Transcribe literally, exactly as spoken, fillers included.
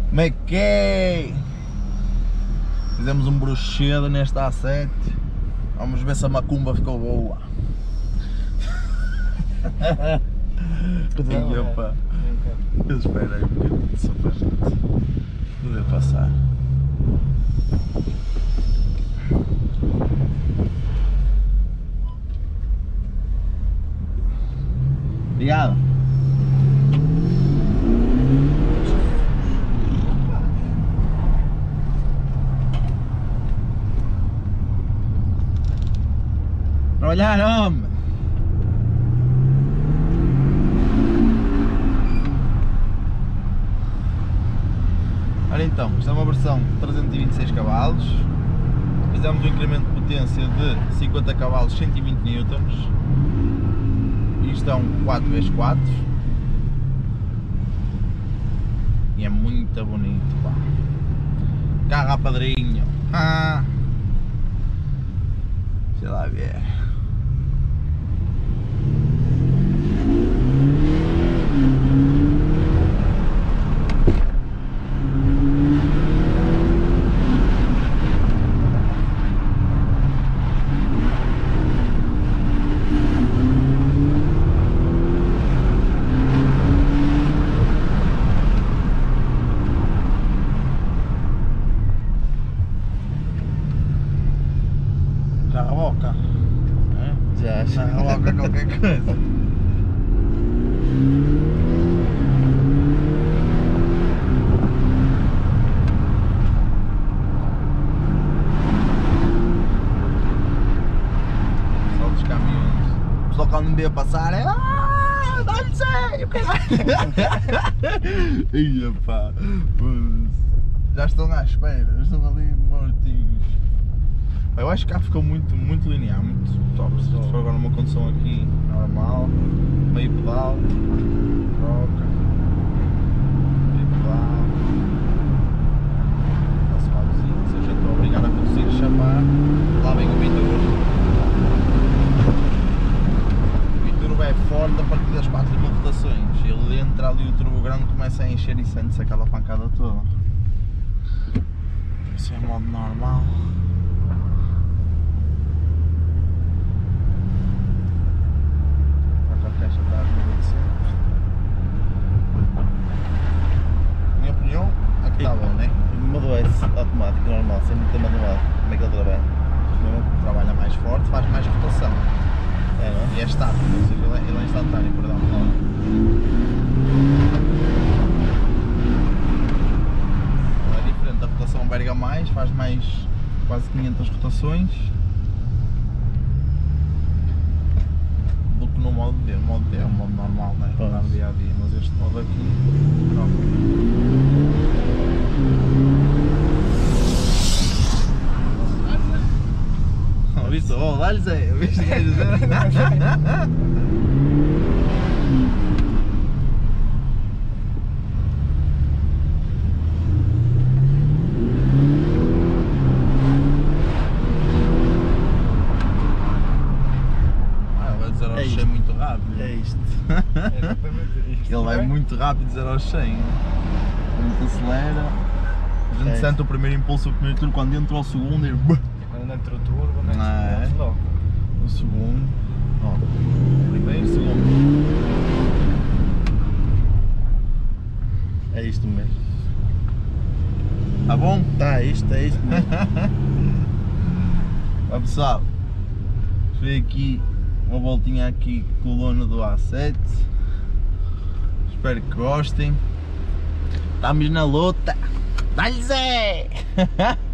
Como é que é? Fizemos um bruxedo neste A sete. Vamos ver se a macumba ficou boa. E opa, eu espero aí um bocadinho só para a gente poder passar. Obrigado. Trabalhar, homem! Ora então, isto é uma versão trezentos e vinte e seis cavalos. Fizemos um incremento de potência de cinquenta cavalos, cento e vinte newtons. Isto é um quatro vezes quatro. E é muito bonito, pá. Carro a padrinho. Ah. Sei lá ver. Já a boca. É? Já, Já a boca qualquer coisa. Só dos caminhões. O pessoal quando me vê a passar é. Ah, dá-lhe sei! O caralho! Ia pá! Já estão à espera, já estão ali mortinhos. Eu acho que cá ficou muito, muito linear, muito top. Se for agora uma condução aqui normal, meio pedal, troca, meio pedal, passo malzinho, se eu já estou obrigado a conduzir a chamar, lá vem o Biturbo. O Biturbo é forte a partir das quatro mil rotações, ele entra ali o turbo grande começa a encher e sente-se aquela pancada toda. Isso é modo normal. Minha opinião é que está bom, né? Modo S automático, normal, sem muita manual. Como é que ele trabalha? Trabalha mais forte, faz mais rotação. É, não? E é estático, ou seja, ele é, ele é instantâneo, perdão. Ele é diferente, a rotação verga mais, faz mais quase quinhentas rotações do que no modo D. O modo D é um modo normal, né? Para no dia a dia, mas este modo aqui não. Viste? Oh, dá-lhes aí, viste o que quer dizer? Ah, vai dizer aos cem muito rápido. É isto. Ele vai muito rápido dizer aos cem. Quando acelera, a gente É sente isto. o primeiro impulso, o primeiro turno, quando entra o segundo e Quando entra o turbo, Não é? logo. o segundo, ó, primeiro, segundo. É isto mesmo. Tá bom? Tá, é isto, é isto mesmo. Ó pessoal, foi aqui uma voltinha aqui com o dono do A sete. Espero que gostem. Estamos na luta. Dá-lhes é!